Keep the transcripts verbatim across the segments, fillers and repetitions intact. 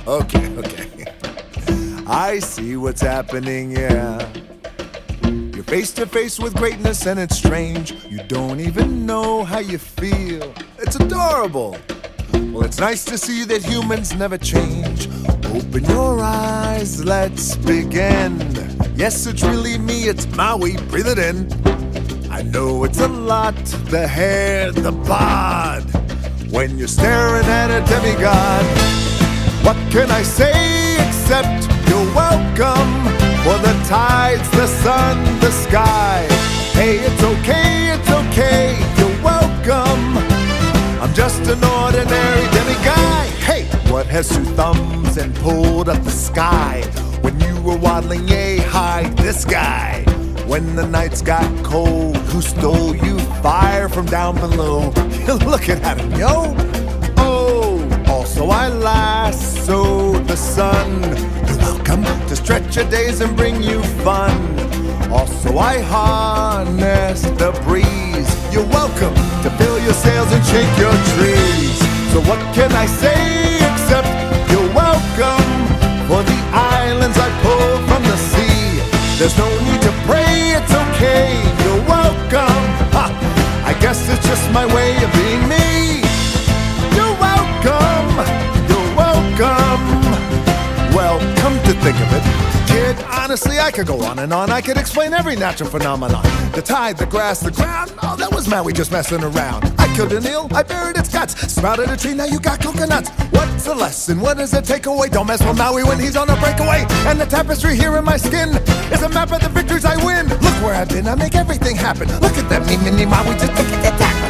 Okay, okay. I see what's happening, yeah. You're face to face with greatness and it's strange. You don't even know how you feel. It's adorable. Well, it's nice to see that humans never change. Open your eyes, let's begin. Yes, it's really me, it's Maui, breathe it in. I know it's a lot, the hair, the bod, when you're staring at a demigod. What can I say except you're welcome? For the tides, the sun, the sky. Hey, it's okay, it's okay, you're welcome. I'm just an ordinary demiguy. Hey, what has two thumbs and pulled up the sky? When you were waddling yay high, this guy. When the nights got cold, who stole you fire from down below? You're looking at him, yo. Oh, also I lassoed the sun. You're welcome to stretch your days and bring you fun. Also I harness the breeze. You're welcome to fill your sails and shake your trees. So what can I say except you're welcome? For the islands I pulled from the sea. There's no need to pray, it's okay, you're welcome. Ha! I guess it's just my way of being me. You're welcome, you're welcome. Well, come to think of it, kid, honestly I could go on and on. I could explain every natural phenomenon. The tide, the grass, the ground. Oh, that was Maui just messing around. I killed an eel, I buried its guts. Sprouted a tree, now you got coconuts. What's the lesson? What does it take away? Don't mess with Maui when he's on a breakaway. And the tapestry here in my skin is a map of the victories I win. Look where I've been, I make everything happen. Look at them, me, mini Maui, just look at the tackle.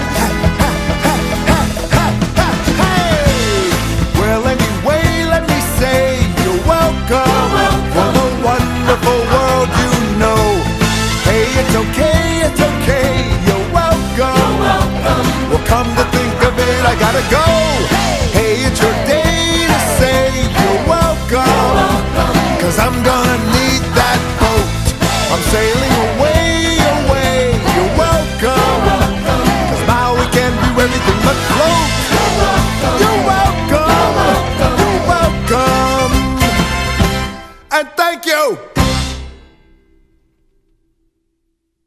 Hey! Well, anyway, let me say you're welcome. For the wonderful